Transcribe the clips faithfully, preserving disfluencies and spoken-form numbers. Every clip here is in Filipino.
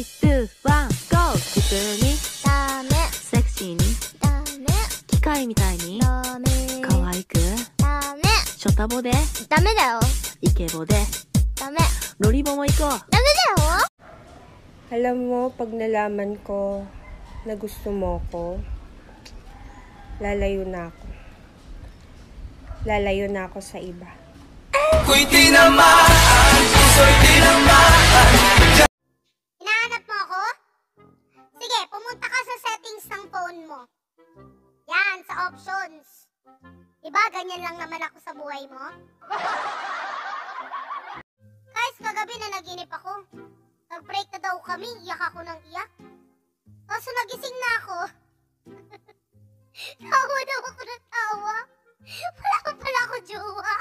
リー、ツー、ワン、ゴー。普通にダメセクシーにダメ機械みたいにダメ可愛くダメショタボでダメだよイケボでダメロリボも行こう。 ダメだよ。 Alam mo, pag nalaman ko na gusto mo ko, lalayo na ako. Lalayo na ako sa iba. Ko'y tinamaan, puso'y tinamaan. Hinahanap mo ako? Sige, pumunta ka sa settings ng phone mo. Yan, sa options. Diba, ganyan lang naman ako sa buhay mo? Guys, kagabi na naginip ako. Nag-break na daw kami, iyak ako ng iyak. Kaso nagising na ako. Tawa daw ako ng tawa. Wala ko pala ako jowa.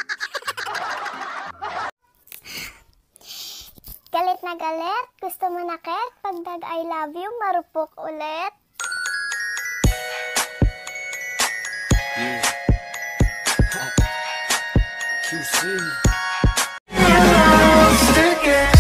Galit na galit? Gusto mo na, Ket? Pag nag-I love you, marupok ulit? Yeah. Q C.